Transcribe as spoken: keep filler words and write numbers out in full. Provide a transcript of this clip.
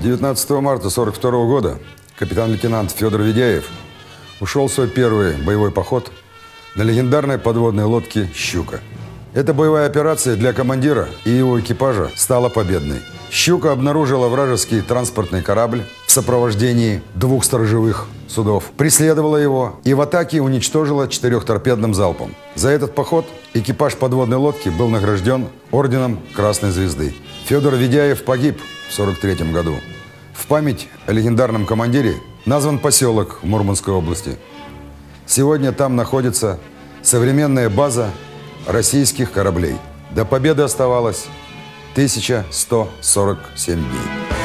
девятнадцатого марта сорок второго года капитан-лейтенант Федор Ведяев ушел в свой первый боевой поход на легендарной подводной лодке «Щука». Эта боевая операция для командира и его экипажа стала победной. «Щука» обнаружила вражеский транспортный корабль в сопровождении двух сторожевых судов, преследовала его и в атаке уничтожила четырехторпедным залпом. За этот поход экипаж подводной лодки был награжден орденом Красной Звезды. Федор Ведяев погиб в сорок третьем году. В память о легендарном командире назван поселок в Мурманской области. Сегодня там находится современная база российских кораблей. До победы оставалось тысяча сто сорок семь дней.